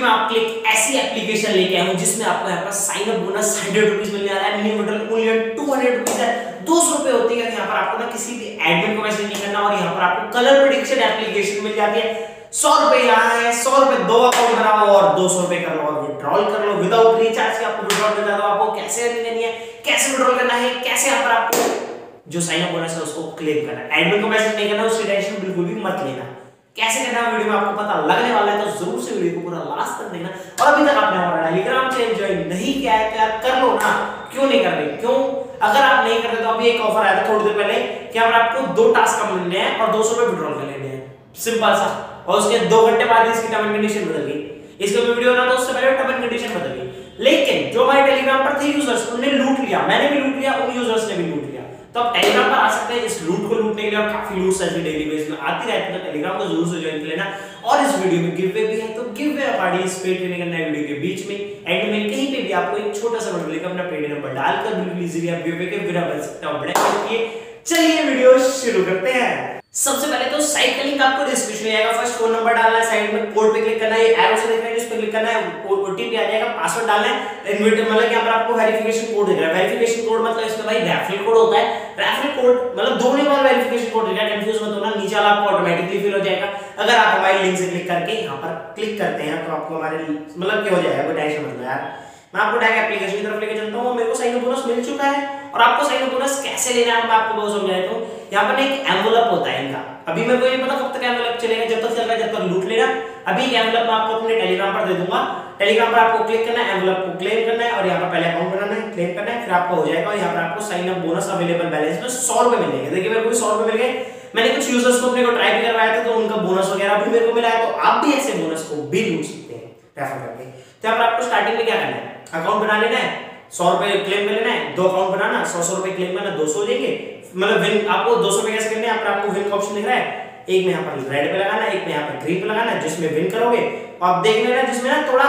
में आपके लिए ऐसी एप्लीकेशन लेके आया हूं जिसमें आपको यहाँ पर साइन अप बोनस 100 रुपीज मिलने वाला है। मिनिमम विड्रॉल ओनली 200 रुपीज है, 200 रुपए होती है। यहाँ पर आपको ना किसी भी एडमिन को मैसेज नहीं करना और यहाँ पर आपको कलर प्रेडिक्शन एप्लीकेशन मिल जाती है। 100 रुपए यहाँ है, 100 रुपए 2 अकाउंट बनाओ और 200 रुपए कर लो और विड्रॉल कर लो विदाउट रिचार्ज के। आपको विड्रॉल मिल जाता है। आपको कैसे लेनी है, कैसे विड्रॉल करना है, कैसे यहाँ पर आपको जो साइन अप बोनस है उसको क्लेम करना है। एडमिन को मैसेज नहीं करना, उसकी टेंशन बिल्कुल भी मत लेना। कैसे करना है वीडियो में आपको पता लगने वाला है, तो जरूर से वीडियो को पूरा लास्ट तक देखना। और अभी तक आपने हमारा टेलीग्राम चैनल ज्वाइन नहीं किया है तो यार कर लो ना, क्यों नहीं कर रहे? क्यों? अगर आप नहीं करते तो अभी एक ऑफर आया था थोड़ी देर पहले कि अगर आपको 2 टास्क कंप्लीट हैं और 200 रुपए विड्रॉल कर लेने हैं, सिंपल सा। और उसके 2 घंटे बाद इसकी टर्म एंड कंडीशन बदल गई। इसका वीडियो ना तो उससे पहले टर्म एंड कंडीशन बदल गई। लेकिन जो हमारे टेलीग्राम पर थे यूजर्स, उन्होंने लूट लिया, मैंने भी लूट लिया, उन यूजर्स ने भी लूट लिया। तो आप टेलीग्राम पर आ सकते हैं इस लूट को लूटने के लिए और काफी लूट्स ऐसी डेली बेस में आती रहती है। तो टेलीग्राम को जरूर से ज्वाइन कर लेना। और इस वीडियो में गिव अवे भी है, तो गिव अवे पार्टिसिपेट करने का वीडियो के बीच में एंड में कहीं पे भी आपको एक छोटा सा नंबर लेकर अपना पेड नंबर डालकर बिल्कुल इजीली आप गिव अवे के विनर बन सकते हो। बड़े चलिए वीडियो शुरू करते हैं। सबसे पहले तो साइट का लिंक आपको डिस्क्रिप्शन में आएगा। फर्स्ट फोन नंबर डालना है, साइड में कोड पे क्लिक करना है, एरो से दिख रहा है इस पे क्लिक करना है, ओटीपी आ जाएगा, पासवर्ड डालना है, इनविट मतलब यहां पर आपको वेरिफिकेशन कोड दिख रहा है। वेरिफिकेशन कोड मतलब इसमें भाई रेफरल कोड होता है। रेफरल कोड मतलब दोनों बार वेरिफिकेशन कोड दिख रहा है, कंफ्यूज मत होना। नीचे वाला आपको ऑटोमेटिकली फिल हो जाएगा। अगर आप हमारे लिंक से क्लिक करके यहां पर क्लिक करते हैं तो आपको हमारे मतलब क्या हो जाएगा, कोई टेंशन मत लो यार। मैं आपको डायरेक्ट एप्लीकेशन की तरफ लेके चलता हूं। मेरे को साइन अप बोनस मिल चुका है और आपको साइन अप बोनस कैसे लेना है मैं आपको बहुत समझाया। तो यहां पर एक एनवेलप होता है इनका। अभी मेरे को ये पता कब तक एनवेलप चलेगा, जब तक चल रहा है जब तक लूट लेना। अभी एनवेलप मैं आपको अपने टेलीग्राम पर दे दूंगा। टेलीग्राम पर आपको क्लिक करना है, एनवेलप को क्लेम करना है और यहां पर पहले अकाउंट बनाना है, क्लेम करना है, फिर आपका हो जाएगा। और यहां पर आपको sign up bonus available balance में 100 रुपए मिलेंगे। देखिए मेरे को भी 100 रुपए मिल गए। मैंने कुछ यूजर्स को अपने को ट्राई भी करवाया था तो उनका बोनस वगैरह भी मेरे को मिला है। तो आप भी ऐसे बोनस को भी लूट सकते हैं रेफर करके। तो यहां पर आपको स्टार्टिंग में क्या करना है, अकाउंट बना लेना है, 100 रुपए क्लेम कर लेना है, 2 अकाउंट बनाना, 100 रुपए क्लेम करना, 200 हो जाएंगे। मतलब विन आपको 200 रुपए कैसे करने हैं, यहाँ पर आपको विन का ऑप्शन दिख रहा है। एक में यहाँ पर रेड पे लगाना है, एक में यहाँ पर ग्रीन पे लगाना है, जिसमें विन करोगे आप देख लेना जिसमें ना थोड़ा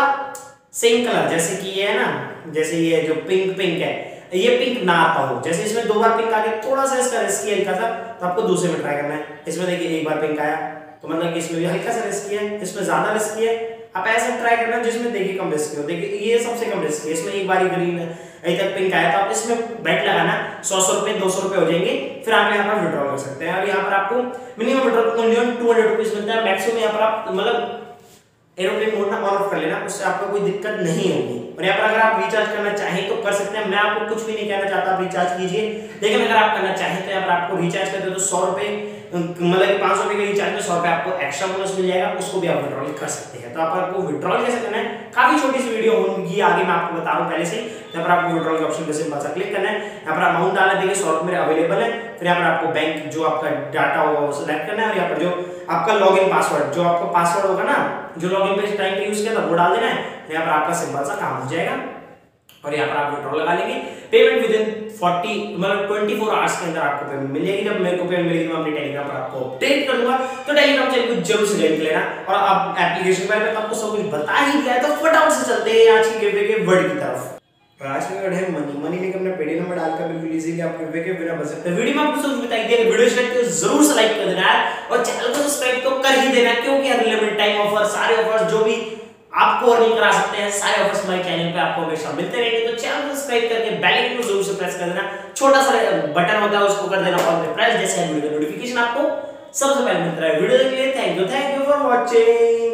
सेम कलर, जैसे कि ये है ना, जैसे ये जो पिंक है, ये पिंक ना आता हो। जैसे इसमें 2 बार पिंक आ गया, थोड़ा सा इसका रिस्की है हल्का सा, तो आपको दूसरे में ट्राई करना है। इसमें देखिए 1 बार पिंक आया तो मतलब कि इसमें भी हल्का सा रिस्की है, इसमें ज्यादा रिस्की है। आप ऐसा ट्राई करना जिसमें देखिए कम रिस्की हो। देखिए ये सबसे कम रिस्की है, इसमें 1 बार ही ग्रीन है, अभी तक पिंक आया। तो आप इसमें बेट लगाना, 100 रुपए 200 रुपए हो जाएंगे, फिर आप यहाँ पर विड्रॉ कर सकते हैं। और यहाँ पर आपको मिनिमम विड्रॉल ओनली 200 रुपीज मिलता है। मैक्सिमम यहाँ पर आप मतलब एरोप्लेन मोड ना ऑन ऑफ कर लेना, उससे आपको कोई दिक्कत नहीं होगी। और यहाँ पर अगर आप रिचार्ज करना चाहें तो कर सकते हैं। मैं आपको कुछ भी नहीं कहना चाहता आप रिचार्ज कीजिए, लेकिन अगर आप करना चाहें तो यहाँ पर आपको रिचार्ज करते हो तो 100 रुपए मतलब 500 रुपए के रिचार्ज में 100 रुपए आपको एक्स्ट्रा बोनस मिल जाएगा, उसको भी आप विड्रॉल कर सकते हैं। तो आपको विड्रॉल कैसे करना है, काफी छोटी सी वीडियो होगी आगे, मैं आपको बता रहा हूँ पहले से। यहाँ पर आपको विड्रॉल के ऑप्शन पे सिंपल सा क्लिक करना है, यहाँ पर अमाउंट डालना, देखिए 100 रुपए मेरे अवेलेबल है। फिर यहाँ पर आपको बैंक जो आपका डाटा होगा वो सिलेक्ट करना है और यहाँ पर जो आपका लॉगिन पासवर्ड, जो आपका पासवर्ड होगा ना, जो लॉगिन पे टाइम पे यूज किया था वो डाल देना है। यहाँ पर आपका सिंपल सा काम हो जाएगा और यहाँ पर आप विड्रॉल लगा लेंगे। पेमेंट विद इन 40 मतलब 24 आवर्स के अंदर आपको पेमेंट मिल जाएगी। जब मेरे को पेमेंट मिलेगी मैं अपने टेलीग्राम पर आपको अपडेट कर दूंगा। तो टेलीग्राम चैनल को जरूर से ज्वाइन कर लेना। और आप एप्लीकेशन पर मैं आपको सब कुछ बता ही दिया है, तो फटाफट से चलते हैं आज की गिव के वर्ड की तरफ। आज का वर्ड है मनी। मनी में अपना पेडी नंबर डालकर बिल्कुल इजीली आप गिव के विनर बन सकते हैं। वीडियो में आपको सब बताई दिया कि वीडियो अच्छी लगी तो जरूर से लाइक कर देना और चैनल को सब्सक्राइब तो कर ही देना, क्योंकि अनलिमिटेड टाइम ऑफर, सारे ऑफर्स जो भी आपको अर्निंग करा सकते हैं, सारे ऑफर्स हमारे चैनल पे आपको हमेशा मिलते रहेंगे। तो चैनल को सब्सक्राइब करके बेल आइकन को जरूर से प्रेस कर देना, छोटा सा बटन होता है उसको कर देना ऑल पे प्रेस, जैसे वीडियो का नोटिफिकेशन आपको सबसे पहले मिलता है। वीडियो देखने के लिए थैंक यू फॉर वॉचिंग।